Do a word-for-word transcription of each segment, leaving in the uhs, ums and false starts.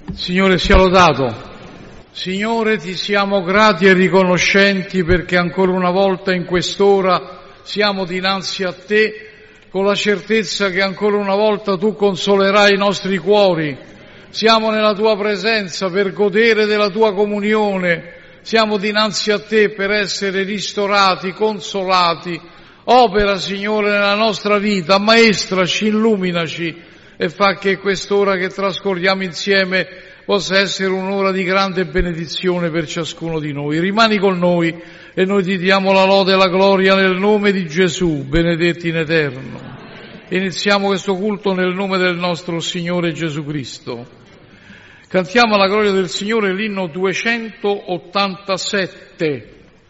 Signore sia lodato. Signore, ti siamo grati e riconoscenti perché ancora una volta in quest'ora siamo dinanzi a te con la certezza che ancora una volta tu consolerai i nostri cuori. Siamo nella tua presenza per godere della tua comunione. Siamo dinanzi a te per essere ristorati, consolati. Opera, Signore, nella nostra vita, ammaestraci, illuminaci e fa che quest'ora che trascorriamo insieme possa essere un'ora di grande benedizione per ciascuno di noi. Rimani con noi e noi ti diamo la lode e la gloria nel nome di Gesù, benedetti in eterno. Iniziamo questo culto nel nome del nostro Signore Gesù Cristo. Cantiamo alla gloria del Signore l'inno duecentottantasette.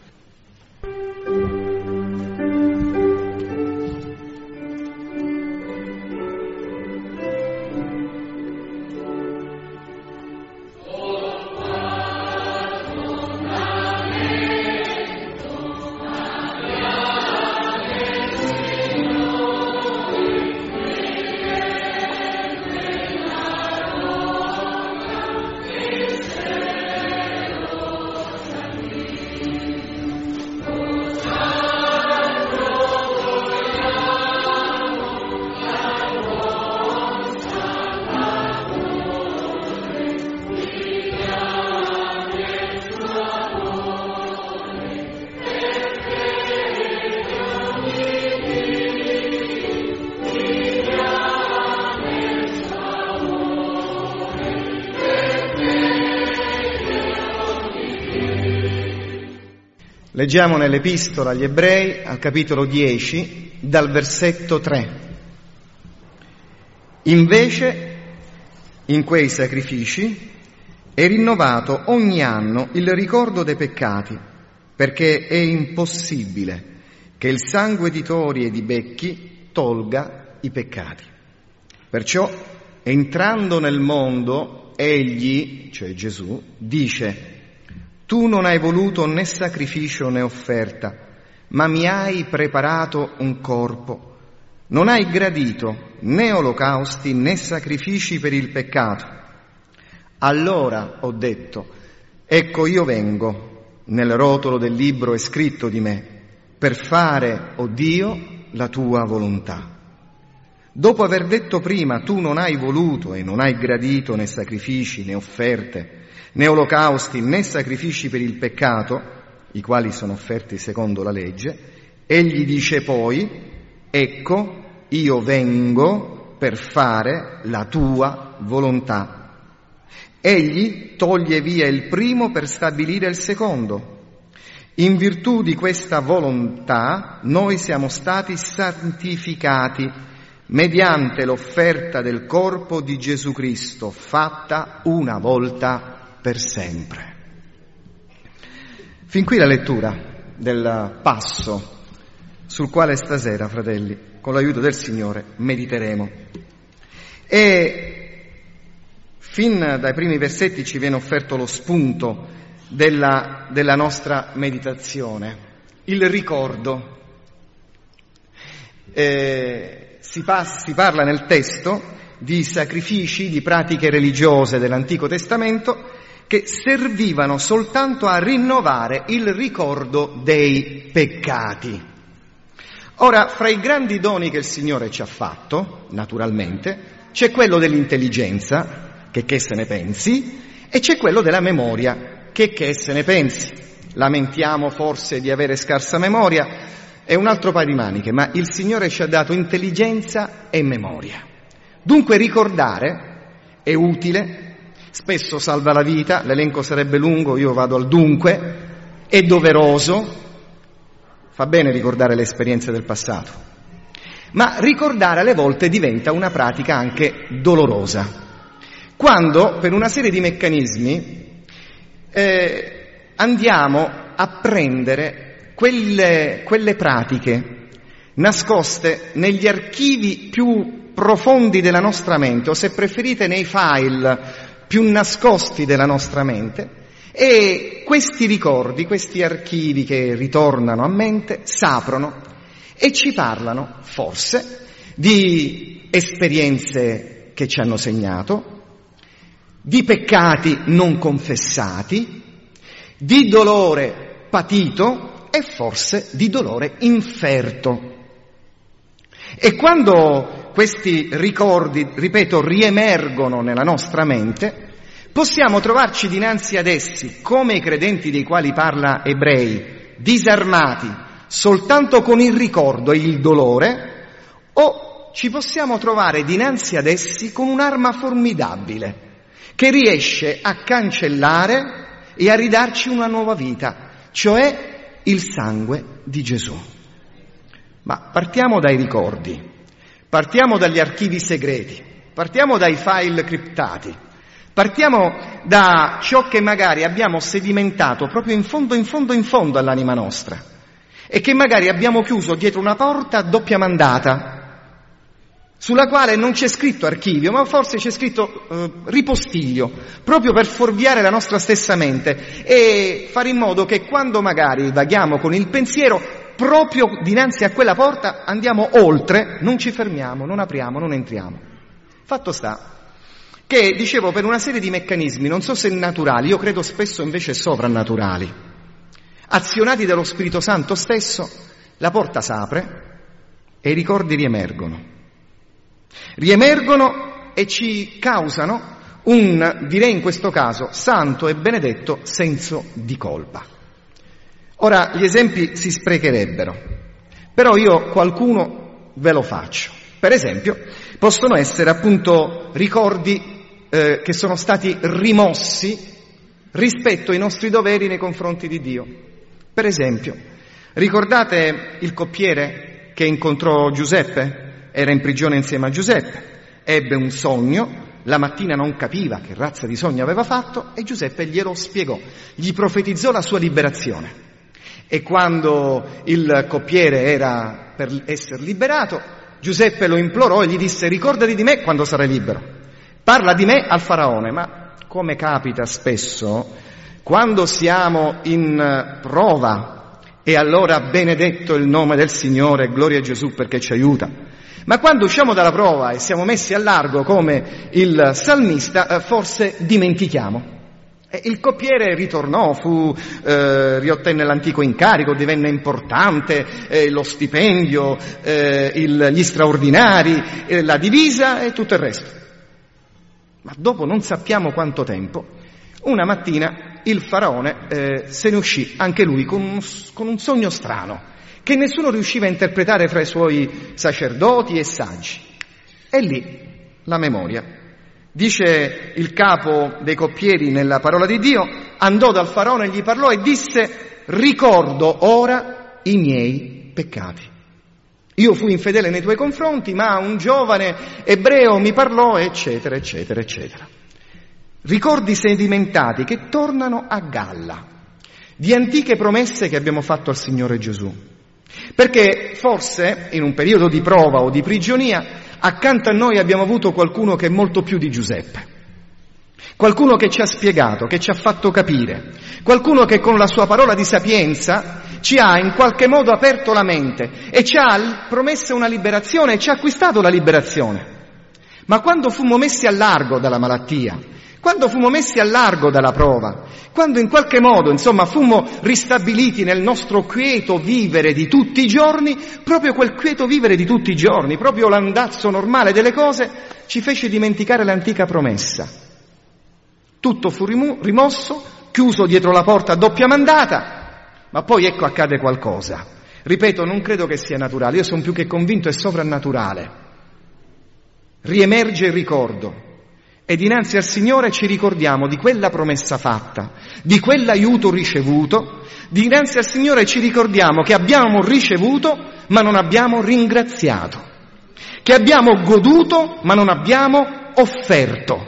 Leggiamo nell'Epistola agli Ebrei, al capitolo dieci, dal versetto tre. Invece, in quei sacrifici è rinnovato ogni anno il ricordo dei peccati, perché è impossibile che il sangue di tori e di becchi tolga i peccati. Perciò, entrando nel mondo, egli, cioè Gesù, dice: tu non hai voluto né sacrificio né offerta, ma mi hai preparato un corpo. Non hai gradito né olocausti né sacrifici per il peccato. Allora ho detto: ecco io vengo, nel rotolo del libro è scritto di me, per fare, o Dio, la tua volontà. Dopo aver detto prima: tu non hai voluto e non hai gradito né sacrifici né offerte, né olocausti né sacrifici per il peccato, i quali sono offerti secondo la legge, egli dice poi: ecco io vengo per fare la tua volontà. Egli toglie via il primo per stabilire il secondo. In virtù di questa volontà noi siamo stati santificati mediante l'offerta del corpo di Gesù Cristo, fatta una volta per sempre. Fin qui la lettura del passo sul quale stasera, fratelli, con l'aiuto del Signore, mediteremo. E fin dai primi versetti ci viene offerto lo spunto della, della nostra meditazione, il ricordo. Eh, si, pas, si parla nel testo di sacrifici, di pratiche religiose dell'Antico Testamento che servivano soltanto a rinnovare il ricordo dei peccati. Ora, fra i grandi doni che il Signore ci ha fatto, naturalmente, c'è quello dell'intelligenza, che che se ne pensi, e c'è quello della memoria, che che se ne pensi. Lamentiamo forse di avere scarsa memoria, è un altro paio di maniche, ma il Signore ci ha dato intelligenza e memoria. Dunque ricordare è utile, spesso salva la vita, l'elenco sarebbe lungo, io vado al dunque, è doveroso, fa bene ricordare le esperienze del passato, ma ricordare alle volte diventa una pratica anche dolorosa, quando per una serie di meccanismi eh, andiamo a prendere quelle, quelle pratiche nascoste negli archivi più profondi della nostra mente, o se preferite nei file più nascosti della nostra mente, e questi ricordi, questi archivi che ritornano a mente, s'aprono e ci parlano, forse, di esperienze che ci hanno segnato, di peccati non confessati, di dolore patito e forse di dolore inferto. E quando questi ricordi, ripeto, riemergono nella nostra mente, possiamo trovarci dinanzi ad essi, come i credenti dei quali parla Ebrei, disarmati soltanto con il ricordo e il dolore, o ci possiamo trovare dinanzi ad essi con un'arma formidabile che riesce a cancellare e a ridarci una nuova vita, cioè il sangue di Gesù. Ma partiamo dai ricordi, partiamo dagli archivi segreti, partiamo dai file criptati, partiamo da ciò che magari abbiamo sedimentato proprio in fondo, in fondo, in fondo all'anima nostra e che magari abbiamo chiuso dietro una porta a doppia mandata, sulla quale non c'è scritto archivio, ma forse c'è scritto eh, ripostiglio, proprio per fuorviare la nostra stessa mente e fare in modo che quando magari vaghiamo con il pensiero, proprio dinanzi a quella porta andiamo oltre, non ci fermiamo, non apriamo, non entriamo. Fatto sta che, dicevo, per una serie di meccanismi, non so se naturali, io credo spesso invece sovrannaturali, azionati dallo Spirito Santo stesso, la porta s'apre e i ricordi riemergono. Riemergono e ci causano un, direi in questo caso, santo e benedetto senso di colpa. Ora, gli esempi si sprecherebbero, però io qualcuno ve lo faccio. Per esempio, possono essere appunto ricordi eh, che sono stati rimossi rispetto ai nostri doveri nei confronti di Dio. Per esempio, ricordate il coppiere che incontrò Giuseppe? Era in prigione insieme a Giuseppe, ebbe un sogno, la mattina non capiva che razza di sogno aveva fatto e Giuseppe glielo spiegò, gli profetizzò la sua liberazione. E quando il coppiere era per essere liberato, Giuseppe lo implorò e gli disse: ricordati di me quando sarai libero, parla di me al faraone. Ma come capita spesso, quando siamo in prova, e allora benedetto il nome del Signore, gloria a Gesù perché ci aiuta, ma quando usciamo dalla prova e siamo messi a largo come il salmista, forse dimentichiamo. Il coppiere ritornò, fu, eh, riottenne l'antico incarico, divenne importante, eh, lo stipendio, eh, il, gli straordinari, eh, la divisa e tutto il resto. Ma dopo non sappiamo quanto tempo, una mattina il faraone eh, se ne uscì anche lui con un, con un sogno strano, che nessuno riusciva a interpretare fra i suoi sacerdoti e saggi. E lì la memoria. Dice il capo dei coppieri nella parola di Dio, andò dal faraone, gli parlò e disse: ricordo ora i miei peccati. Io fui infedele nei tuoi confronti, ma un giovane ebreo mi parlò, eccetera, eccetera, eccetera. Ricordi sedimentati che tornano a galla, di antiche promesse che abbiamo fatto al Signore Gesù. Perché forse in un periodo di prova o di prigionia accanto a noi abbiamo avuto qualcuno che è molto più di Giuseppe, qualcuno che ci ha spiegato, che ci ha fatto capire, qualcuno che con la sua parola di sapienza ci ha in qualche modo aperto la mente e ci ha promesso una liberazione e ci ha acquistato la liberazione. Ma quando fummo messi a largo dalla malattia, quando fummo messi a largo dalla prova, quando in qualche modo, insomma, fummo ristabiliti nel nostro quieto vivere di tutti i giorni, proprio quel quieto vivere di tutti i giorni, proprio l'andazzo normale delle cose, ci fece dimenticare l'antica promessa. Tutto fu rimosso, chiuso dietro la porta a doppia mandata, ma poi ecco accade qualcosa. Ripeto, non credo che sia naturale, io sono più che convinto è sovrannaturale. Riemerge il ricordo. E dinanzi al Signore ci ricordiamo di quella promessa fatta, di quell'aiuto ricevuto, dinanzi al Signore ci ricordiamo che abbiamo ricevuto ma non abbiamo ringraziato, che abbiamo goduto ma non abbiamo offerto.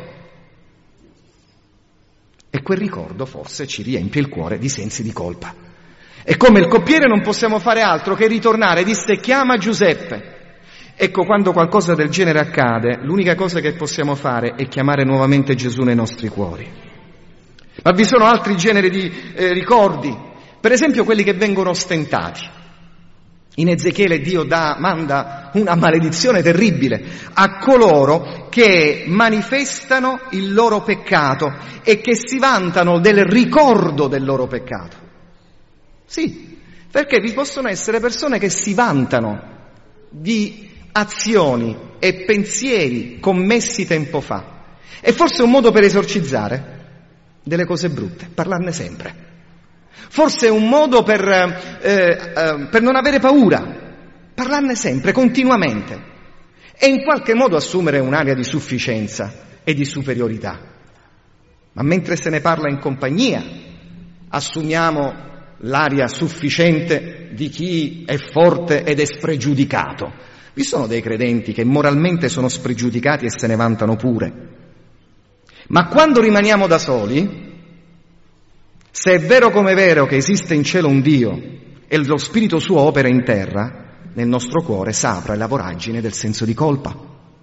E quel ricordo forse ci riempie il cuore di sensi di colpa. E come il coppiere non possiamo fare altro che ritornare, disse: chiama Giuseppe. Ecco, quando qualcosa del genere accade, l'unica cosa che possiamo fare è chiamare nuovamente Gesù nei nostri cuori. Ma vi sono altri generi di eh, ricordi, per esempio quelli che vengono ostentati. In Ezechiele Dio dà, manda una maledizione terribile a coloro che manifestano il loro peccato e che si vantano del ricordo del loro peccato. Sì, perché vi possono essere persone che si vantano di azioni e pensieri commessi tempo fa. E forse è un modo per esorcizzare delle cose brutte, parlarne sempre. Forse è un modo per, eh, eh, per non avere paura, parlarne sempre, continuamente, e in qualche modo assumere un'aria di sufficienza e di superiorità. Ma mentre se ne parla in compagnia, assumiamo l'aria sufficiente di chi è forte ed è spregiudicato. Vi sono dei credenti che moralmente sono spregiudicati e se ne vantano pure. Ma quando rimaniamo da soli, se è vero come è vero che esiste in cielo un Dio e lo Spirito suo opera in terra, nel nostro cuore s'apre la voragine del senso di colpa.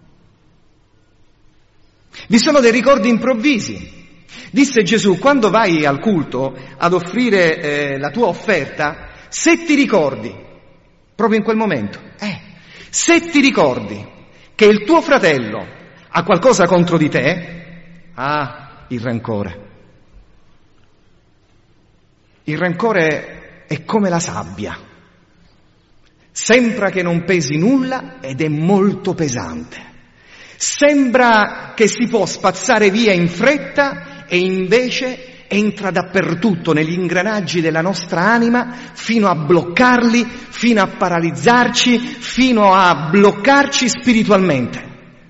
Vi sono dei ricordi improvvisi. Disse Gesù, quando vai al culto ad offrire eh, la tua offerta, se ti ricordi, proprio in quel momento, eh, se ti ricordi che il tuo fratello ha qualcosa contro di te, ah, il rancore. Il rancore è come la sabbia, sembra che non pesi nulla ed è molto pesante, sembra che si può spazzare via in fretta e invece entra dappertutto negli ingranaggi della nostra anima fino a bloccarli, fino a paralizzarci, fino a bloccarci spiritualmente.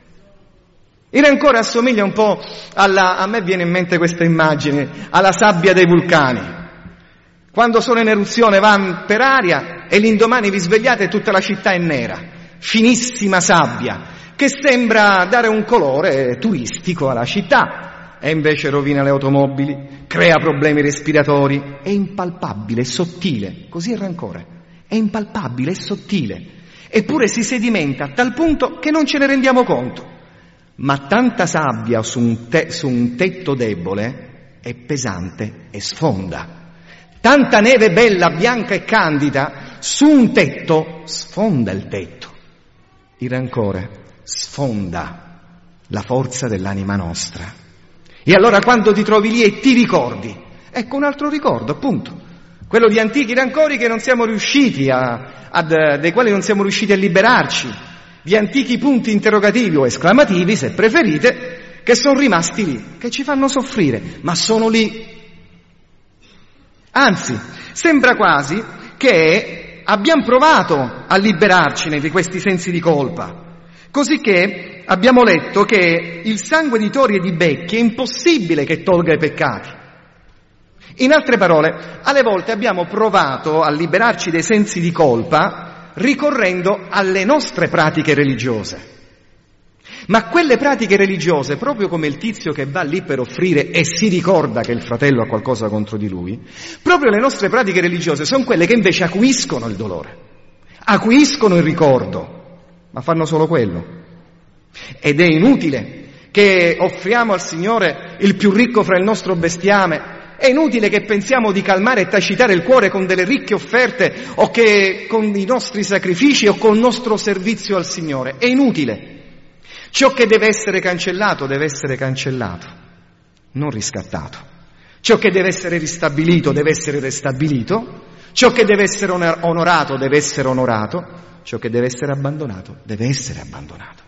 Il rancore assomiglia un po' alla, a me viene in mente questa immagine, alla sabbia dei vulcani. Quando sono in eruzione van per aria e l'indomani vi svegliate e tutta la città è nera, finissima sabbia, che sembra dare un colore turistico alla città e invece rovina le automobili, crea problemi respiratori, è impalpabile, è sottile, così è il rancore, è impalpabile, è sottile, eppure si sedimenta a tal punto che non ce ne rendiamo conto. Ma tanta sabbia su un, te- su un tetto debole è pesante e sfonda. Tanta neve bella, bianca e candida su un tetto sfonda il tetto. Il rancore sfonda la forza dell'anima nostra. E allora quando ti trovi lì e ti ricordi, ecco un altro ricordo appunto, quello di antichi rancori che non siamo riusciti a, ad, dei quali non siamo riusciti a liberarci, di antichi punti interrogativi o esclamativi, se preferite, che sono rimasti lì, che ci fanno soffrire, ma sono lì. Anzi, sembra quasi che abbiamo provato a liberarcene di questi sensi di colpa, cosicché abbiamo letto che il sangue di tori e di becchi è impossibile che tolga i peccati. In altre parole, alle volte abbiamo provato a liberarci dei sensi di colpa ricorrendo alle nostre pratiche religiose. Ma quelle pratiche religiose, proprio come il tizio che va lì per offrire e si ricorda che il fratello ha qualcosa contro di lui, proprio le nostre pratiche religiose sono quelle che invece acuiscono il dolore, acuiscono il ricordo, ma fanno solo quello. Ed è inutile che offriamo al Signore il più ricco fra il nostro bestiame, è inutile che pensiamo di calmare e tacitare il cuore con delle ricche offerte o che con i nostri sacrifici o col nostro servizio al Signore, è inutile. Ciò che deve essere cancellato deve essere cancellato, non riscattato. Ciò che deve essere ristabilito deve essere ristabilito. Ciò che deve essere onorato deve essere onorato. Ciò che deve essere abbandonato deve essere abbandonato.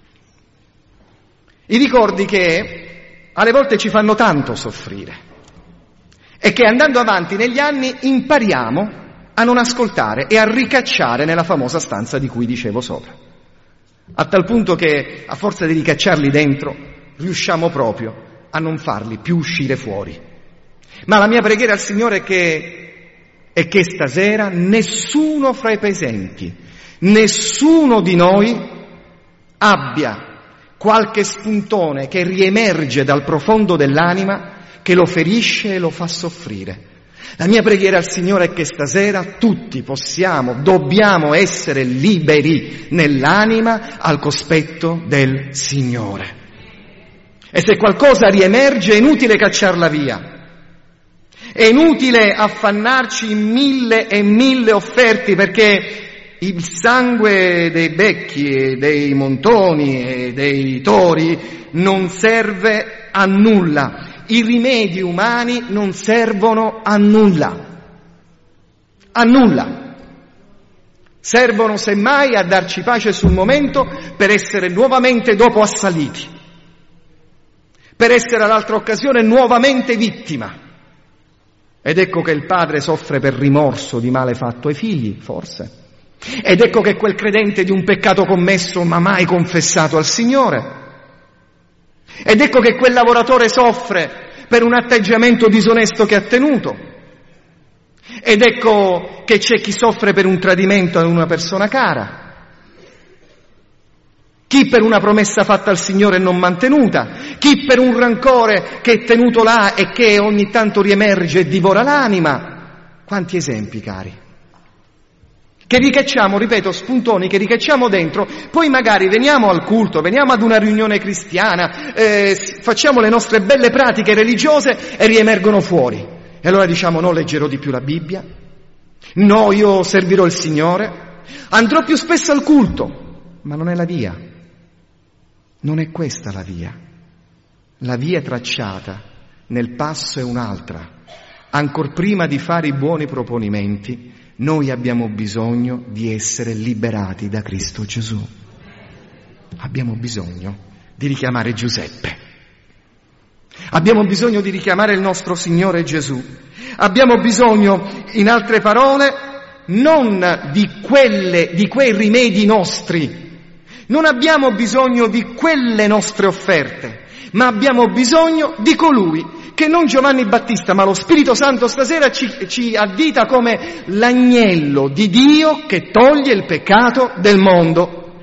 I ricordi che alle volte ci fanno tanto soffrire e che andando avanti negli anni impariamo a non ascoltare e a ricacciare nella famosa stanza di cui dicevo sopra. A tal punto che, a forza di ricacciarli dentro, riusciamo proprio a non farli più uscire fuori. Ma la mia preghiera al Signore è che, è che stasera nessuno fra i presenti, nessuno di noi abbia qualche spuntone che riemerge dal profondo dell'anima, che lo ferisce e lo fa soffrire. La mia preghiera al Signore è che stasera tutti possiamo, dobbiamo essere liberi nell'anima al cospetto del Signore. E se qualcosa riemerge è inutile cacciarla via, è inutile affannarci in mille e mille offerte perché il sangue dei becchi e dei montoni e dei tori non serve a nulla. I rimedi umani non servono a nulla. A nulla. Servono semmai a darci pace sul momento per essere nuovamente dopo assaliti, per essere all'altra occasione nuovamente vittima. Ed ecco che il padre soffre per rimorso di male fatto ai figli, forse. Ed ecco che quel credente di un peccato commesso ma mai confessato al Signore. Ed ecco che quel lavoratore soffre per un atteggiamento disonesto che ha tenuto. Ed ecco che c'è chi soffre per un tradimento a una persona cara, chi per una promessa fatta al Signore e non mantenuta, chi per un rancore che è tenuto là e che ogni tanto riemerge e divora l'anima. Quanti esempi, cari, che ricacciamo, ripeto, spuntoni che ricacciamo dentro, poi magari veniamo al culto, veniamo ad una riunione cristiana, eh, facciamo le nostre belle pratiche religiose e riemergono fuori. E allora diciamo: no, leggerò di più la Bibbia, no, io servirò il Signore, andrò più spesso al culto. Ma non è la via, non è questa la via. La via tracciata nel passo è un'altra. Ancor prima di fare i buoni proponimenti, noi abbiamo bisogno di essere liberati da Cristo Gesù. Abbiamo bisogno di richiamare Giuseppe. Abbiamo bisogno di richiamare il nostro Signore Gesù. Abbiamo bisogno, in altre parole, non di quelle, di quei rimedi nostri. Non abbiamo bisogno di quelle nostre offerte, ma abbiamo bisogno di colui che non Giovanni Battista, ma lo Spirito Santo stasera ci, ci addita come l'agnello di Dio che toglie il peccato del mondo.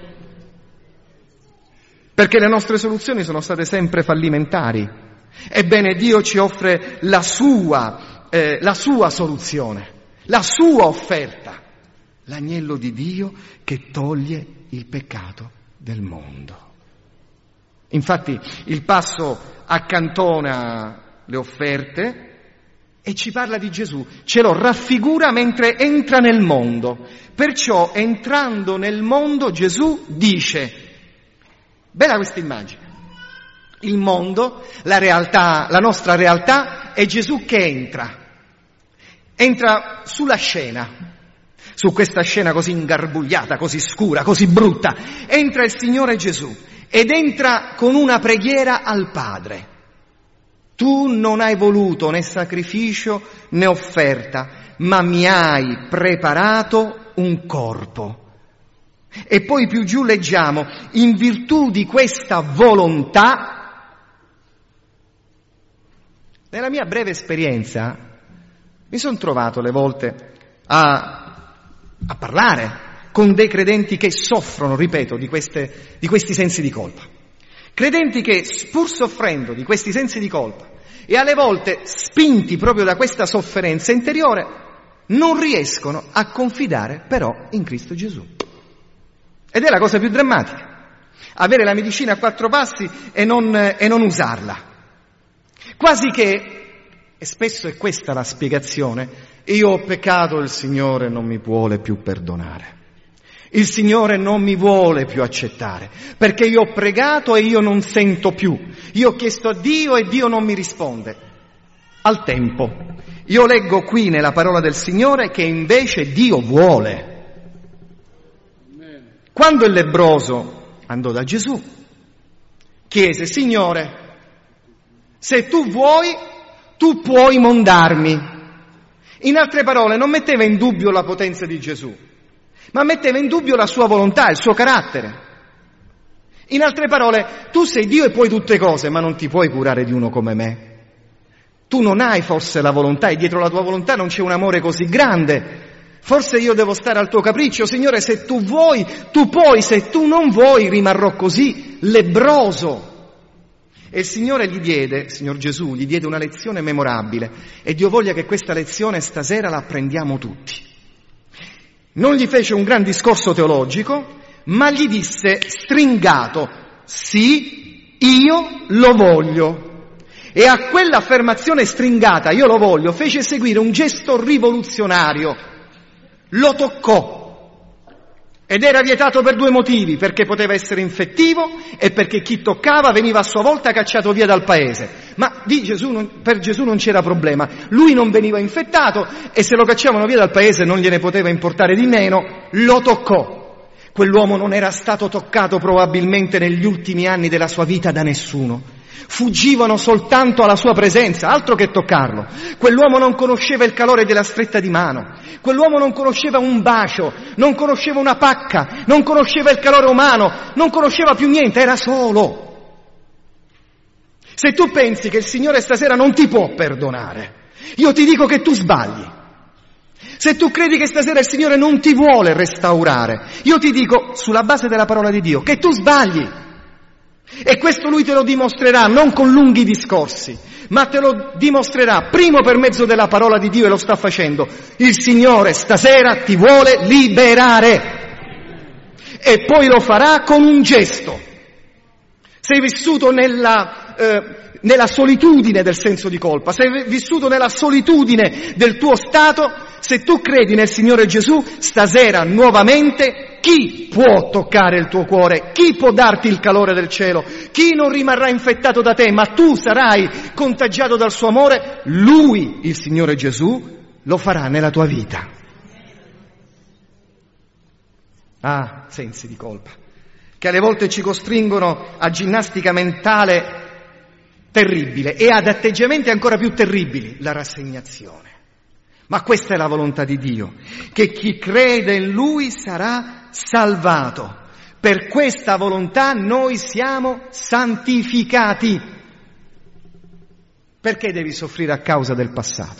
Perché le nostre soluzioni sono state sempre fallimentari. Ebbene, Dio ci offre la sua, eh, la sua soluzione, la sua offerta, l'agnello di Dio che toglie il peccato del mondo. Infatti il passo accantona le offerte e ci parla di Gesù, ce lo raffigura mentre entra nel mondo. Perciò, entrando nel mondo, Gesù dice, bella questa immagine, il mondo, la realtà, la nostra realtà, è Gesù che entra, entra sulla scena, su questa scena così ingarbugliata, così scura, così brutta, entra il Signore Gesù ed entra con una preghiera al Padre. Tu non hai voluto né sacrificio né offerta, ma mi hai preparato un corpo. E poi più giù leggiamo, in virtù di questa volontà. Nella mia breve esperienza mi sono trovato le volte a, a parlare con dei credenti che soffrono, ripeto, di, queste, di questi sensi di colpa. Credenti che, pur soffrendo di questi sensi di colpa e alle volte spinti proprio da questa sofferenza interiore, non riescono a confidare però in Cristo Gesù. Ed è la cosa più drammatica, avere la medicina a quattro passi e non, e non usarla. Quasi che, e spesso è questa la spiegazione, io ho peccato e il Signore non mi vuole più perdonare. Il Signore non mi vuole più accettare, perché io ho pregato e io non sento più. Io ho chiesto a Dio e Dio non mi risponde. Al tempo, io leggo qui nella parola del Signore che invece Dio vuole. Quando il lebbroso andò da Gesù, chiese, Signore, se tu vuoi, tu puoi mondarmi. In altre parole, non metteva in dubbio la potenza di Gesù, ma metteva in dubbio la sua volontà, il suo carattere. In altre parole, tu sei Dio e puoi tutte cose, ma non ti puoi curare di uno come me. Tu non hai forse la volontà e dietro la tua volontà non c'è un amore così grande. Forse io devo stare al tuo capriccio. Signore, se tu vuoi, tu puoi, se tu non vuoi rimarrò così, lebbroso. E il Signore gli diede, Signor Gesù, gli diede una lezione memorabile e Dio voglia che questa lezione stasera la apprendiamo tutti. Non gli fece un gran discorso teologico, ma gli disse stringato, sì, io lo voglio. E a quell'affermazione stringata, io lo voglio, fece seguire un gesto rivoluzionario. Lo toccò. Ed era vietato per due motivi, perché poteva essere infettivo e perché chi toccava veniva a sua volta cacciato via dal paese. Ma di Gesù non, per Gesù non c'era problema, lui non veniva infettato e se lo cacciavano via dal paese non gliene poteva importare di meno, lo toccò. Quell'uomo non era stato toccato probabilmente negli ultimi anni della sua vita da nessuno. Fuggivano soltanto alla sua presenza, altro che toccarlo. Quell'uomo non conosceva il calore della stretta di mano, quell'uomo non conosceva un bacio, non conosceva una pacca, non conosceva il calore umano, non conosceva più niente, era solo. Se tu pensi che il Signore stasera non ti può perdonare, io ti dico che tu sbagli. Se tu credi che stasera il Signore non ti vuole restaurare, io ti dico, sulla base della parola di Dio, che tu sbagli. E questo Lui te lo dimostrerà non con lunghi discorsi, ma te lo dimostrerà primo per mezzo della parola di Dio e lo sta facendo. Il Signore stasera ti vuole liberare e poi lo farà con un gesto. Sei vissuto nella, eh, nella solitudine del senso di colpa, sei vissuto nella solitudine del tuo stato. Se tu credi nel Signore Gesù, stasera nuovamente chi può toccare il tuo cuore? Chi può darti il calore del cielo? Chi non rimarrà infettato da te, ma tu sarai contagiato dal suo amore? Lui, il Signore Gesù, lo farà nella tua vita. Ah, sensi di colpa, che alle volte ci costringono a ginnastica mentale terribile e ad atteggiamenti ancora più terribili, la rassegnazione. Ma questa è la volontà di Dio, che chi crede in Lui sarà salvato. Per questa volontà noi siamo santificati. Perché devi soffrire a causa del passato?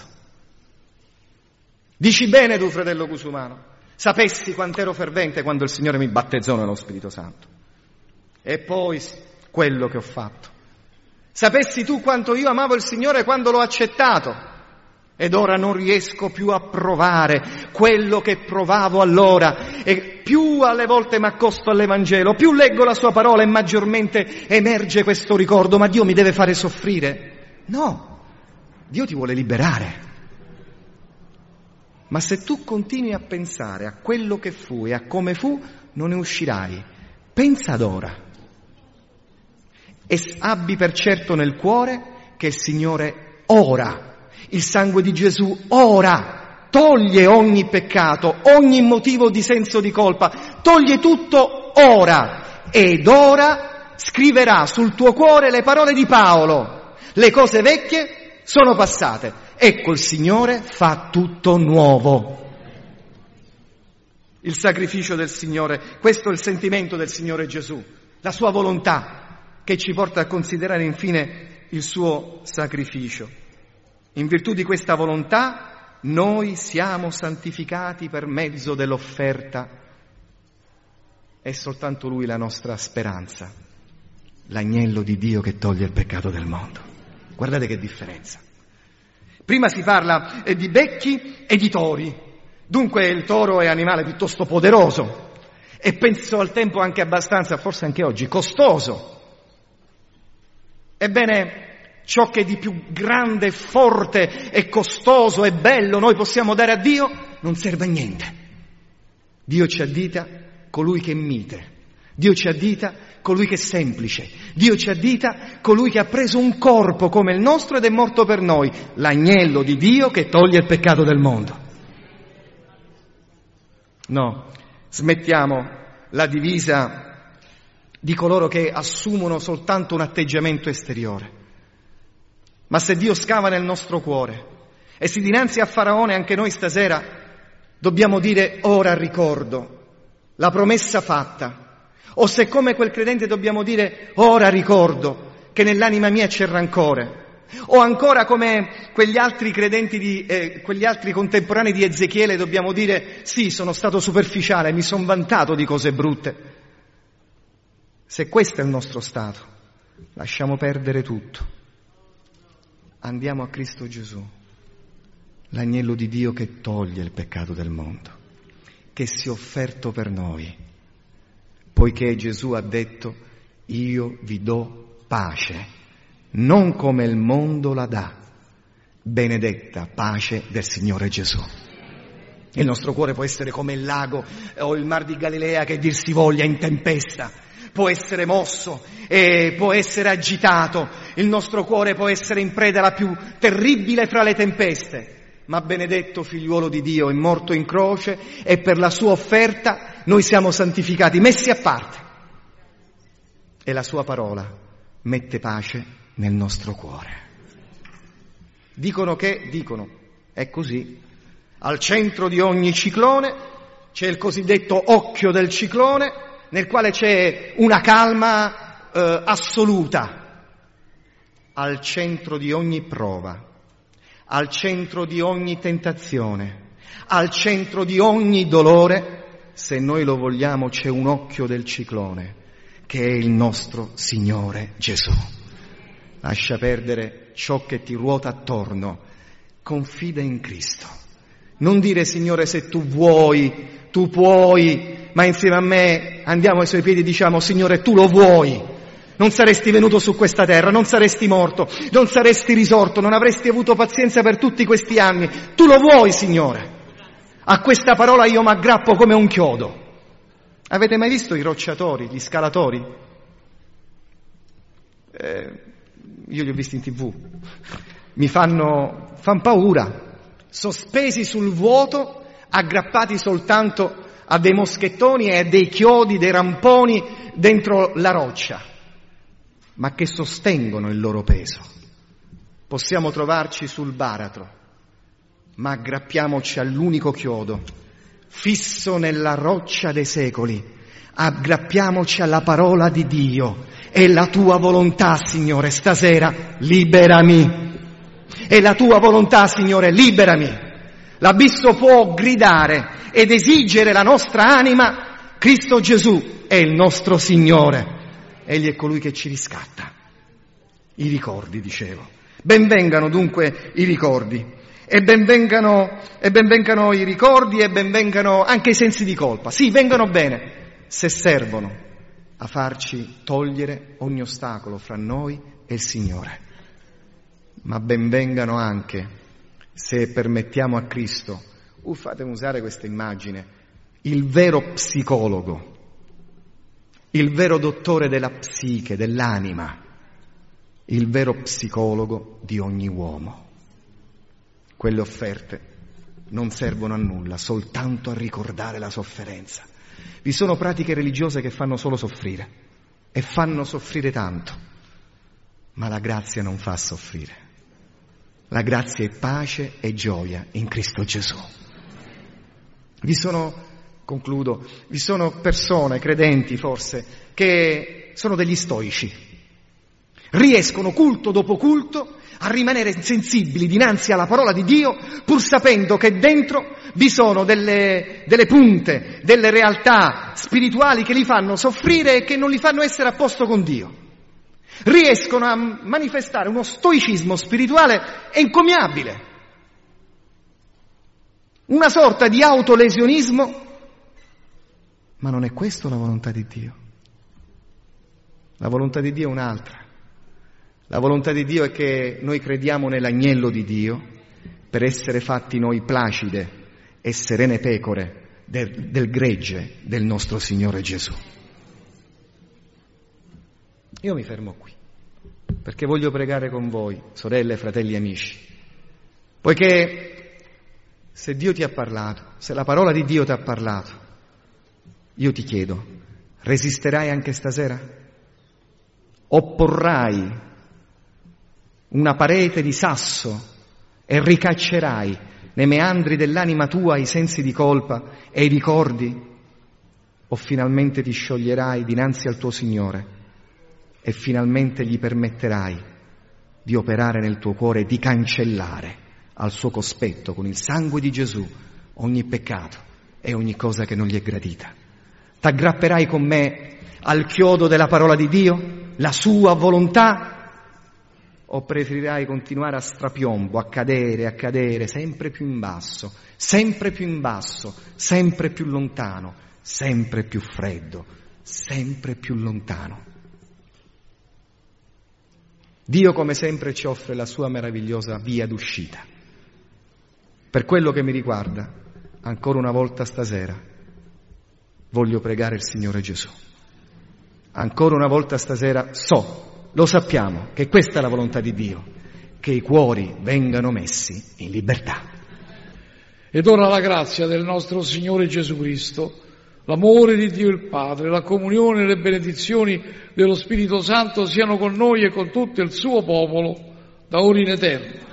Dici bene tu, fratello Cusumano, sapessi quant'ero fervente quando il Signore mi battezzò nello Spirito Santo. E poi quello che ho fatto. Sapessi tu quanto io amavo il Signore quando l'ho accettato. Ed ora non riesco più a provare quello che provavo allora, e più alle volte mi accosto all'Evangelo, più leggo la sua parola e maggiormente emerge questo ricordo. Ma Dio mi deve fare soffrire? No, Dio ti vuole liberare. Ma se tu continui a pensare a quello che fu e a come fu, non ne uscirai. Pensa ad ora e abbi per certo nel cuore che il Signore ora, il sangue di Gesù ora toglie ogni peccato, ogni motivo di senso di colpa, toglie tutto ora, ed ora scriverà sul tuo cuore le parole di Paolo: le cose vecchie sono passate, ecco il Signore fa tutto nuovo. Il sacrificio del Signore, questo è il sentimento del Signore Gesù, la sua volontà che ci porta a considerare infine il suo sacrificio. In virtù di questa volontà noi siamo santificati per mezzo dell'offerta. È soltanto Lui la nostra speranza, l'agnello di Dio che toglie il peccato del mondo. Guardate che differenza. Prima si parla di becchi e di tori, dunque il toro è animale piuttosto poderoso e penso al tempo anche abbastanza, forse anche oggi, costoso. Ebbene, ciò che di più grande, forte e costoso e bello noi possiamo dare a Dio non serve a niente. Dio ci addita colui che è mite, Dio ci addita colui che è semplice, Dio ci addita colui che ha preso un corpo come il nostro ed è morto per noi, l'agnello di Dio che toglie il peccato del mondo. No, smettiamo la divisa di coloro che assumono soltanto un atteggiamento esteriore. Ma se Dio scava nel nostro cuore e si dinanzi a Faraone anche noi stasera dobbiamo dire: ora ricordo la promessa fatta. O se come quel credente dobbiamo dire: ora ricordo che nell'anima mia c'è rancore. O ancora come quegli altri credenti di, eh, quegli altri contemporanei di Ezechiele dobbiamo dire: sì, sono stato superficiale, mi sono vantato di cose brutte. Se questo è il nostro stato, lasciamo perdere tutto. Andiamo a Cristo Gesù, l'agnello di Dio che toglie il peccato del mondo, che si è offerto per noi, poiché Gesù ha detto: io vi do pace, non come il mondo la dà. Benedetta pace del Signore Gesù. Il nostro cuore può essere come il lago o il mar di Galilea che dir si voglia in tempesta, può essere mosso e può essere agitato, il nostro cuore può essere in preda alla più terribile fra le tempeste, ma benedetto figliuolo di Dio è morto in croce e per la sua offerta noi siamo santificati, messi a parte. E la sua parola mette pace nel nostro cuore. Dicono che, dicono, è così, al centro di ogni ciclone c'è il cosiddetto occhio del ciclone, nel quale c'è una calma eh, assoluta. Al centro di ogni prova, al centro di ogni tentazione, al centro di ogni dolore, se noi lo vogliamo, c'è un occhio del ciclone, che è il nostro Signore Gesù. Lascia perdere ciò che ti ruota attorno, confida in Cristo. Non dire, Signore, se tu vuoi, tu puoi, ma insieme a me andiamo ai suoi piedi e diciamo, Signore, tu lo vuoi. Non saresti venuto su questa terra, non saresti morto, non saresti risorto, non avresti avuto pazienza per tutti questi anni. Tu lo vuoi, Signore. A questa parola io mi aggrappo come un chiodo. Avete mai visto i rocciatori, gli scalatori? Eh, io li ho visti in tivù. Mi fanno, fan paura. Sospesi sul vuoto, aggrappati soltanto a dei moschettoni e a dei chiodi, dei ramponi dentro la roccia, ma che sostengono il loro peso. Possiamo trovarci sul baratro, ma aggrappiamoci all'unico chiodo, fisso nella roccia dei secoli, aggrappiamoci alla parola di Dio. È la tua volontà, Signore, stasera liberami. È la tua volontà, Signore, liberami. L'abisso può gridare ed esigere la nostra anima. Cristo Gesù è il nostro Signore. Egli è colui che ci riscatta. I ricordi, dicevo. Benvengano dunque i ricordi. E benvengano, e benvengano i ricordi e benvengano anche i sensi di colpa. Sì, vengono bene se servono a farci togliere ogni ostacolo fra noi e il Signore. Ma benvengano anche se permettiamo a Cristo, uh, fatemi usare questa immagine, il vero psicologo, il vero dottore della psiche, dell'anima, il vero psicologo di ogni uomo. Quelle offerte non servono a nulla, soltanto a ricordare la sofferenza. Vi sono pratiche religiose che fanno solo soffrire e fanno soffrire tanto, ma la grazia non fa soffrire. La grazia è pace e gioia in Cristo Gesù. Vi sono, concludo, vi sono persone, credenti forse, che sono degli stoici. Riescono culto dopo culto a rimanere insensibili dinanzi alla parola di Dio, pur sapendo che dentro vi sono delle, delle punte, delle realtà spirituali che li fanno soffrire e che non li fanno essere a posto con Dio. Riescono a manifestare uno stoicismo spirituale encomiabile, una sorta di autolesionismo, ma non è questa la volontà di Dio. La volontà di Dio è un'altra. La volontà di Dio è che noi crediamo nell'agnello di Dio per essere fatti noi placide e serene pecore del, del gregge del nostro Signore Gesù. Io mi fermo qui, perché voglio pregare con voi, sorelle, fratelli e amici, poiché se Dio ti ha parlato, se la parola di Dio ti ha parlato, io ti chiedo, resisterai anche stasera? Opporrai una parete di sasso e ricaccerai nei meandri dell'anima tua i sensi di colpa e i ricordi? O finalmente ti scioglierai dinanzi al tuo Signore e finalmente gli permetterai di operare nel tuo cuore, di cancellare al suo cospetto con il sangue di Gesù ogni peccato e ogni cosa che non gli è gradita? T'aggrapperai con me al chiodo della parola di Dio, la sua volontà, o preferirai continuare a strapiombo, a cadere, a cadere sempre più in basso, sempre più in basso, sempre più lontano, sempre più freddo, sempre più lontano? Dio, come sempre, ci offre la sua meravigliosa via d'uscita. Per quello che mi riguarda, ancora una volta stasera, voglio pregare il Signore Gesù. Ancora una volta stasera so, lo sappiamo, che questa è la volontà di Dio, che i cuori vengano messi in libertà. Ed ora la grazia del nostro Signore Gesù Cristo, l'amore di Dio il Padre, la comunione e le benedizioni dello Spirito Santo siano con noi e con tutto il suo popolo, da ora in eterno.